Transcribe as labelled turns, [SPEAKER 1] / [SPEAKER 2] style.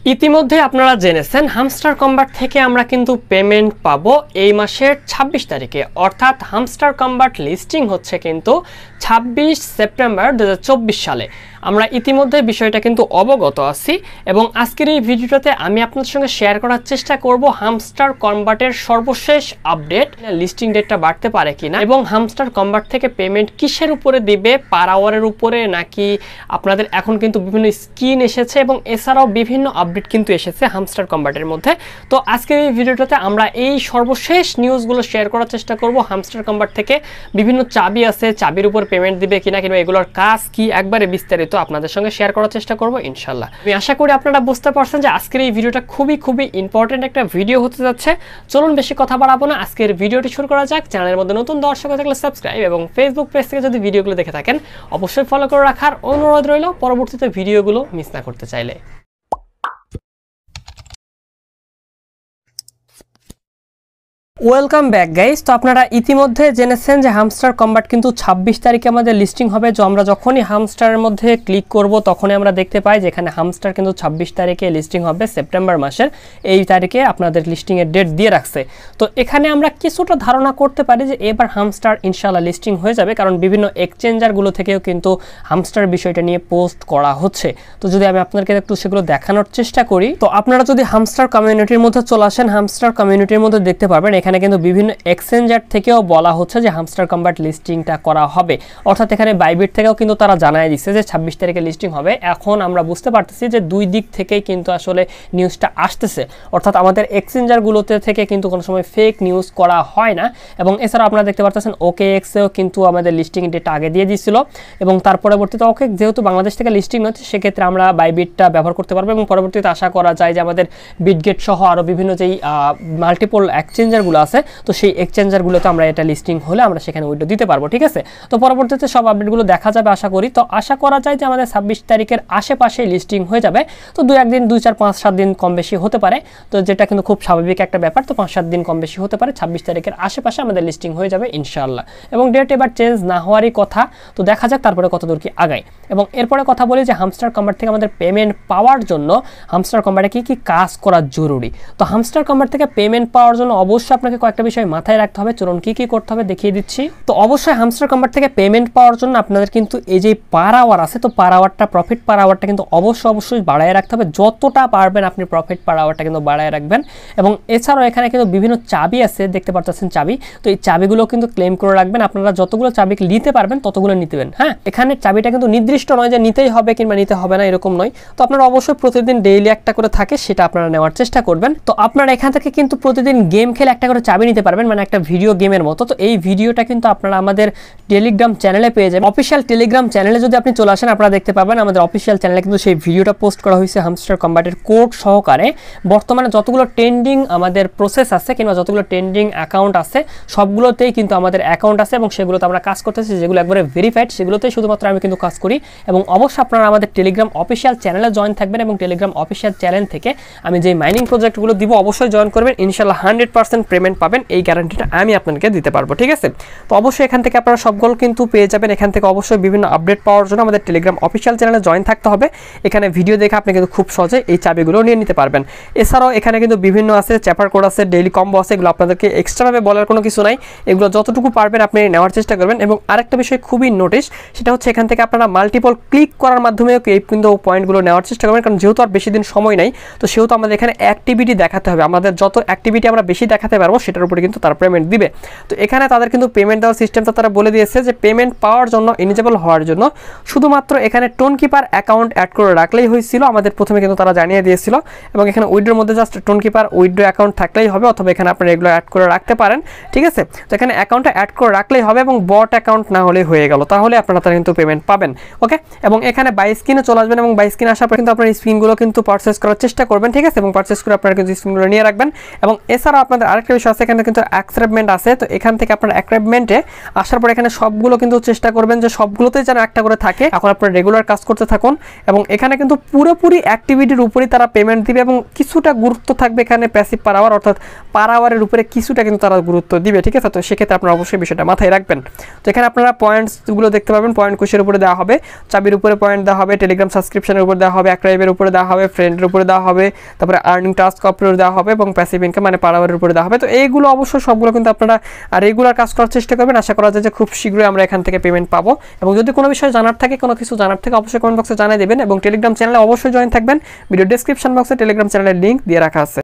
[SPEAKER 1] ইতিমধ্যে আপনারা জেনেছেন হামস্টার কম্বাট থেকে আমরা কিন্তু পেমেন্ট পাবো এই মাসের 26 তারিখে, অর্থাৎ হামস্টার কম্বাট লিস্টিং হচ্ছে কিন্তু 26 সেপ্টেম্বর 2024 সালে। আমরা ইতিমধ্যে বিষয়টা কিন্তু অবগত আছি এবং আজকের এই ভিডিওটাতে আমি আপনাদের সঙ্গে শেয়ার করার চেষ্টা করব হামস্টার কম্বাটের সর্বশেষ আপডেট, লিস্টিং ডেটটা বাড়তে পারে কিনা এবং হামস্টার কম্বাট থেকে পেমেন্ট কিসের উপরে দিবে, পার আওয়ারের উপরে নাকি আপনাদের এখন কিন্তু বিভিন্ন স্কিন এসেছে এবং এছাড়াও বিভিন্ন আপডেট কিন্তু এসেছে হামস্টার কম্বাটের মধ্যে। তো আজকের এই ভিডিওটাতে আমরা এই সর্বশেষ নিউজগুলো শেয়ার করার চেষ্টা করব। হামস্টার কম্বাট থেকে বিভিন্ন চাবি আছে, চাবির উপর পেমেন্ট দিবে কিনা কিংবা এগুলোর কাজ কি একবারে বিস্তারিত আপনাদের সঙ্গে শেয়ার করার চেষ্টা করব ইনশাল্লাহ। আমি আশা করি আপনারা বুঝতে পারছেন যে আজকের এই ভিডিওটা খুবই ইম্পর্টেন্ট একটা ভিডিও হতে যাচ্ছে। চলুন বেশি কথা বাড়াবো না, আজকের ভিডিওটি শুরু করা যাক। চ্যানেলের মধ্যে নতুন দর্শক থাকলে সাবস্ক্রাইব এবং ফেসবুক পেজ থেকে যদি ভিডিওগুলো দেখে থাকেন অবশ্যই ফলো করে রাখার অনুরোধ রইল পরবর্তীতে ভিডিওগুলো মিস না করতে চাইলে। Welcome back guys. তো আপনারা ইতিমধ্যে জেনেছেন যে হামস্টার কম্বাট কিন্তু 26 তারিখে আমাদের লিস্টিং হবে। তো আমরা যখনই হামস্টারের মধ্যে ক্লিক করব তখনই আমরা দেখতে পাই যে এখানে হামস্টার কিন্তু 26 তারিখে লিস্টিং হবে, সেপ্টেম্বর মাসের এই তারিখে আপনাদের লিস্টিংয়ের ডেট দিয়ে রাখছে। তো এখানে আমরা কিছুটা ধারণা করতে পারি যে এবার হামস্টার ইনশাল্লাহ লিস্টিং হয়ে যাবে, কারণ বিভিন্ন এক্সচেঞ্জারগুলো থেকেও কিন্তু হামস্টার বিষয়টা নিয়ে পোস্ট করা হচ্ছে। তো যদি আমি আপনাদেরকে একটু সেগুলো দেখানোর চেষ্টা করি, তো আপনারা যদি হামস্টার কমিউনিটির মধ্যে চলে আসেন, হামস্টার কমিউনিটির মধ্যে দেখতে পারবেন এখানে কিন্তু বিভিন্ন এক্সচেঞ্জার থেকেও বলা হচ্ছে যে হামস্টার কম্বাট লিস্টিংটা করা হবে, অর্থাৎ এখানে বাইবিট থেকেও কিন্তু তারা জানায় দিচ্ছে যে 26 তারিখে লিস্টিং হবে। এখন আমরা বুঝতে পারতেছি যে দুই দিক থেকেই কিন্তু আসলে নিউজটা আসতেছে, অর্থাৎ আমাদের এক্সচেঞ্জারগুলোতে থেকে কিন্তু কোনো সময় ফেক নিউজ করা হয় না। এবং এছাড়া আপনারা দেখতে পারতেছেন OKX-এও কিন্তু আমাদের লিস্টিং ডেট আগে দিয়ে দিয়েছিল এবং তার পরবর্তীতে OKX যেহেতু বাংলাদেশ থেকে লিস্টিং নয় সেক্ষেত্রে আমরা বাইবিটটা ব্যবহার করতে পারবো এবং পরবর্তীতে আশা করা যায় যে আমাদের বিটগেট সহ আরও বিভিন্ন যেই মাল্টিপল এক্সচেঞ্জারগুলো আছে তো সেই এক্সচেঞ্জারগুলোতে আমরা এটা লিস্টিং হলে আমরা সেখানে উইড্রো দিতে পারবো, ঠিক আছে। তো পরবর্তীতে সব আপডেটগুলো দেখা যাবে আশা করি। তো আশা করা যায় যে আমাদের 26 তারিখের আশেপাশে লিস্টিং হয়ে যাবে। তো 2-1 দিন 2-4 5-7 দিন কম বেশি হতে পারে, তো যেটা কিন্তু খুব স্বাভাবিক একটা ব্যাপার। তো 5-7 দিন কম বেশি হতে পারে, 26 তারিখের আশেপাশে আমাদের লিস্টিং হয়ে যাবে ইনশাআল্লাহ। এবং ডেট এবার চেঞ্জ না হওয়ারই কথা, তো দেখা যাক তারপরে কতদূর কি আগায়। এবং এরপরে কথা বলি যে হামস্টার কম্বাট থেকে আমাদের পেমেন্ট পাওয়ার জন্য হামস্টার কম্বাটে কি কাজ করা জরুরি। তো হামস্টার কম্বাট থেকে পেমেন্ট পাওয়ার জন্য অবশ্যই আপনাকে কয়েকটা বিষয় মাথায় রাখতে হবে। চলুন কি করতে হবে দেখিয়ে দিচ্ছি। তো অবশ্যই হামস্টার কম্বাট থেকে পেমেন্ট পাওয়ার জন্য আপনাদের কিন্তু এই যে পার আওয়ার আছে, তো পার আওয়ারটা প্রফিট পার আওয়ারটা কিন্তু অবশ্যই বাড়ায় রাখতে হবে। যতটা পারবেন আপনি প্রফিট পার আওয়ারটা কিন্তু বাড়ায় রাখবেন। এবং এছাড়াও এখানে কিন্তু বিভিন্ন চাবি আছে, দেখতে পাচ্ছেন চাবি, তো এই চাবিগুলো কিন্তু ক্লেম করে রাখবেন। আপনারা যতগুলো চাবি নিতে পারবেন ততগুলো নিতেবেন। হ্যাঁ, এখানে চাবিটা কিন্তু নির্দিষ্ট নয় যে নিতেই হবে কিংবা নিতে হবে না, এরকম নয়। তো আপনারা অবশ্যই প্রতিদিন ডেইলি একটা করে থাকে সেটা আপনারা নেওয়ার চেষ্টা করবেন। তো আপনারা এখান থেকে কিন্তু প্রতিদিন গেম খেলে একটা করে চাবি নিতে পারবেন, মানে একটা ভিডিও গেমের মতো। তো এই ভিডিওটা কিন্তু আপনারা আমাদের টেলিগ্রাম চ্যানেলে পেয়ে যাবেন। অফিসিয়াল টেলিগ্রাম চ্যানেলে যদি আপনি চলে আসেন আপনারা দেখতে পাবেন আমাদের অফিসিয়াল চ্যানেলে কিন্তু সেই ভিডিওটা পোস্ট করা হয়েছে হামস্টার কম্বাটের কোড সহকারে। বর্তমানে যতগুলো ট্রেন্ডিং আমাদের প্রসেস আছে কিংবা যতগুলো ট্রেন্ডিং অ্যাকাউন্ট আছে সবগুলোতেই কিন্তু আমাদের অ্যাকাউন্ট আছে এবং সেগুলোতে আমরা কাজ করতেছি, যেগুলো একবারে ভেরিফাইড সেগুলোতেই শুধুমাত্র আমি কিন্তু কাজ করি। এবং অবশ্যই আপনারা আমাদের টেলিগ্রাম অফিসিয়াল চ্যানেলে জয়েন থাকবেন এবং টেলিগ্রাম অফিসিয়াল চ্যানেল থেকে আমি যে মাইনিং প্রজেক্টগুলো দিব অবশ্যই জয়েন করবেন, ইনশাআল্লাহ 100% পেমেন্ট পাবেন, এই গ্যারান্টিটা আমি আপনাদেরকে দিতে পারবো, ঠিক আছে। তো অবশ্যই এখান থেকে আপনারা সবগুলো কিন্তু পেয়ে যাবেন। এখান থেকে অবশ্যই বিভিন্ন আপডেট পাওয়ার জন্য আমাদের টেলিগ্রাম অফিসিয়াল চ্যানেলে জয়েন থাকতে হবে। এখানে ভিডিও দেখে আপনি কিন্তু খুব সহজে এই চাবিগুলো নিয়ে নিতে পারবেন। এছাড়াও এখানে কিন্তু বিভিন্ন আছে, চ্যাপার কোড আছে, ডেইলি কম্বো আছে, এগুলো আপনাদেরকে এক্সট্রাভাবে বলার কোনো কিছু নাই। এগুলো যতটুকু পারবেন আপনি নেওয়ার চেষ্টা করবেন। এবং আরেকটা বিষয় খুবই নোটিশ, সেটা হচ্ছে এখান থেকে আপনারা মাল্টিপল ক্লিক করার মাধ্যমেও এই কিন্তু পয়েন্টগুলো নেওয়ার চেষ্টা করবেন, কারণ যেহেতু আর বেশি দিন সময় নাই তো সেহেতু আমাদের এখানে অ্যাক্টিভিটি দেখাতে হবে। আমাদের যত অ্যাক্টিভিটি আমরা বেশি দেখাতে পারবো সেটার উপরে কিন্তু তারা পেমেন্ট দিবে। তো এখানে তাদের কিন্তু পেমেন্ট দেওয়ার সিস্টেমটা তারা বলে দিয়েছে যে পেমেন্ট পাওয়ার জন্য, এলিজিবল হওয়ার জন্য শুধুমাত্র এখানে টোন কিপার অ্যাকাউন্ট অ্যাড করে রাখলেই হয়েছিল। আমাদের প্রথমে কিন্তু তারা জানিয়ে দিয়েছিল এবং এখানে উইড্রোর মধ্যে just Tonkeeper withdraw account থাকলেই হবে, অথবা এখানে আপনারা এগুলো অ্যাড করে রাখতে পারেন, ঠিক আছে। তো এখানে অ্যাকাউন্টটা অ্যাড করে রাখলেই হবে এবং বট অ্যাকাউন্ট না হলে হয়ে গেল, তাহলে আপনারা তারা কিন্তু পেমেন্ট পাবেন, ওকে। এবং এখানে বাই স্ক্রিনে চলে আসবেন এবং বাই স্ক্রিনে আসার পর কিন্তু আপনার স্ক্রিনগুলো কিন্তু পারচেস করার চেষ্টা করবেন, ঠিক আছে। এবং পারচেস করে আপনারা কিন্তু স্ক্রিনগুলো নিয়ে রাখবেন। এবং এছাড়াও আপনাদের আরেকটা বিষয় আছে, এখানে কিন্তু অ্যাকসেপ্টমেন্ট আছে। তো এখান থেকে আপনার অ্যাকসেপ্টমেন্টে আসার পর এখানে সবগুলো কিন্তু চেষ্টা করবেন যে সবগুলোতেই যেন একটা করে থাকে। এখন আপনার রেগুলার কাজ করতে থাকুন এবং এখানে কিন্তু পুরোপুরি অ্যাক্টিভিটির উপরেই তারা পেমেন্ট দিবে এবং কিছুটা গুরুত্ব থাকবে এখানে প্যাসিভ পার আওয়ার, অর্থাৎ পার আওয়ারের উপরে কিছুটা কিন্তু তারা গুরুত্ব দিবে, ঠিক আছে। তো সেক্ষেত্রে আপনারা অবশ্যই বিষয়টা মাথায় রাখবেন। তো এখানে আপনারা পয়েন্টসগুলো দেখতে পাবেন, পয়েন্ট কুশের উপরে দেওয়া হবে, চাবির উপরে পয়েন্ট দেওয়া হবে, টেলিগ্রাম সাবস্ক্রিপশনের উপর দেওয়া হবে, অ্যাক্রাইবের উপরে দেওয়া হবে, ফ্রেন্ডের উপরে দেওয়া হবে, তারপরে আর্নিং টাস্ক উপরে দেওয়া হবে এবং প্যাসিভ ইনকাম মানে পার আওয়ারের উপরে দেওয়া হবে। তো এইগুলো অবশ্যই সবগুলো কিন্তু আপনারা রেগুলার কাজ করার চেষ্টা করবেন। আশা করা যায় যে খুব শীঘ্রই আমরা এখান থেকে পেমেন্ট পাবো। এবং যদি কোনো বিষয় জানার থাকে, কোনো কিছু জানার থেকে অবশ্যই কমেন্ট বক্সে জানিয়ে দেবেন এবং টেলিগ্রাম চ্যানেলে অবশ্যই জয়েন থাকবেন। ভিডিও ডেসক্রিপশন বক্সে টেলিগ্রাম চ্যানেলের লিঙ্ক দিয়ে রাখা আছে।